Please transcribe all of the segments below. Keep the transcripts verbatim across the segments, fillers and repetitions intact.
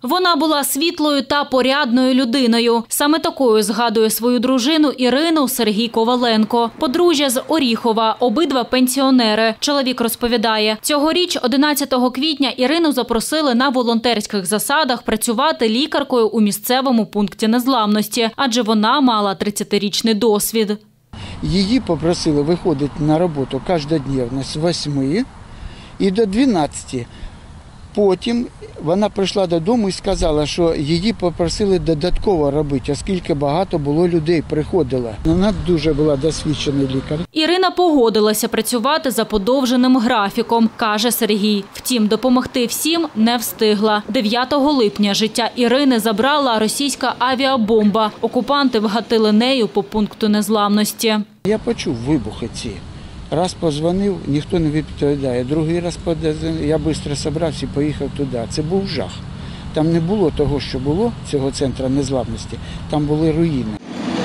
Вона була світлою та порядною людиною. Саме такою згадує свою дружину Ірину Сергій Коваленко. Подружжя з Оріхова, обидва пенсіонери. Чоловік розповідає, цьогоріч, одинадцятого квітня, Ірину запросили на волонтерських засадах працювати лікаркою у місцевому пункті незламності, адже вона мала тридцятирічний досвід. Її попросили виходити на роботу кожнодневно з восьми і до дванадцяти. Потім вона прийшла додому і сказала, що її попросили додатково робити, оскільки багато було людей приходило. Вона дуже була досвідчений лікар. Ірина погодилася працювати за подовженим графіком, каже Сергій. Втім, допомогти всім не встигла. дев'ятого липня життя Ірини забрала російська авіабомба. Окупанти вгатили нею по пункту незламності. Я почув вибухи ці. Раз подзвонив, ніхто не відповідає. Другий раз подзвонив, я швидко зібрався і поїхав туди. Це був жах. Там не було того, що було, цього центру незламності. Там були руїни.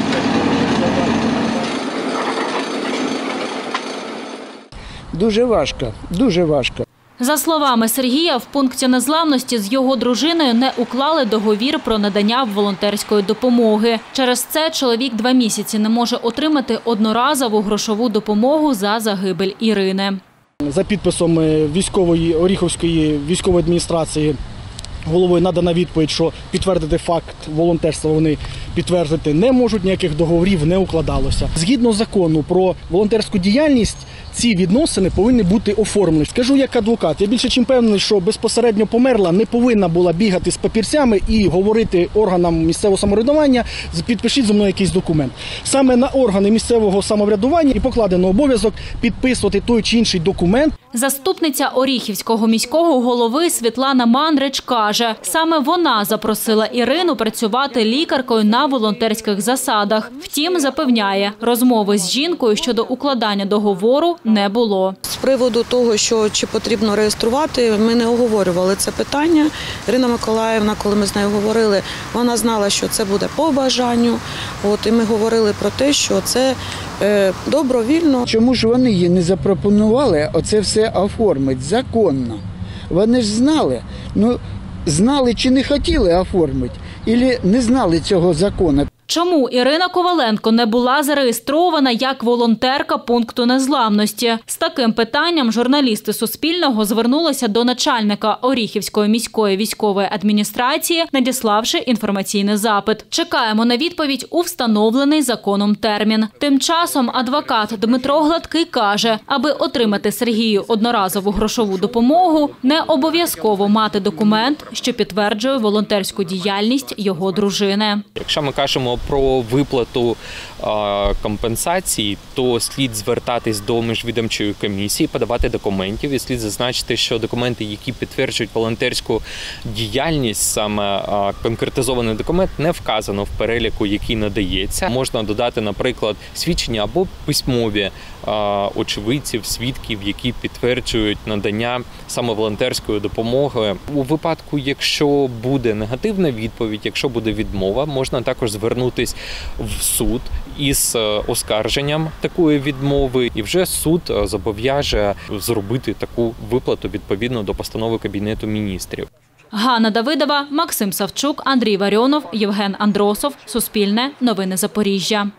Дуже важко, дуже важко. За словами Сергія, в пункті незламності з його дружиною не уклали договір про надання волонтерської допомоги. Через це чоловік два місяці не може отримати одноразову грошову допомогу за загибель Ірини. За підписом військової Оріховської військової адміністрації головою надана відповідь, що підтвердити факт волонтерства вони підтвердити не можуть, ніяких договорів не укладалося. Згідно закону про волонтерську діяльність, ці відносини повинні бути оформлені. Скажу як адвокат, я більше чим певний, що безпосередньо померла не повинна була бігати з папірцями і говорити органам місцевого самоврядування, підпишіть зі мною якийсь документ. Саме на органи місцевого самоврядування і покладено обов'язок підписувати той чи інший документ. Заступниця Оріхівського міського голови Світлана Мандрич каже, саме вона запросила Ірину працювати лікаркою на волонтерських засадах. Втім, запевняє, розмови з жінкою щодо укладання договору не було. З приводу того, що чи потрібно реєструвати, ми не оговорювали це питання. Ірина Миколаївна, коли ми з нею говорили, вона знала, що це буде по бажанню. От, і ми говорили про те, що це е, добровільно. Чому ж вони їй не запропонували оце все оформити законно? Вони ж знали, ну знали чи не хотіли оформити, або не знали цього закону. Чому Ірина Коваленко не була зареєстрована як волонтерка пункту незламності? З таким питанням журналісти Суспільного звернулися до начальника Оріхівської міської військової адміністрації, надіславши інформаційний запит. Чекаємо на відповідь у встановлений законом термін. Тим часом адвокат Дмитро Гладкий каже, аби отримати Сергію одноразову грошову допомогу, не обов'язково мати документ, що підтверджує волонтерську діяльність його дружини. Якщо ми кажемо про виплату а, компенсації, то слід звертатись до міжвідомчої комісії, подавати документів, і слід зазначити, що документи, які підтверджують волонтерську діяльність, саме а, конкретизований документ, не вказано в переліку, який надається. Можна додати, наприклад, свідчення або письмові а, очевидців, свідків, які підтверджують надання саме волонтерської допомоги. У випадку, якщо буде негативна відповідь, якщо буде відмова, можна також звернутися в суд із оскарженням такої відмови, і вже суд зобов'яже зробити таку виплату відповідно до постанови Кабінету міністрів. Ганна Давидова, Максим Савчук, Андрій Варіонов, Євген Андросов. Суспільне. Новини Запоріжжя.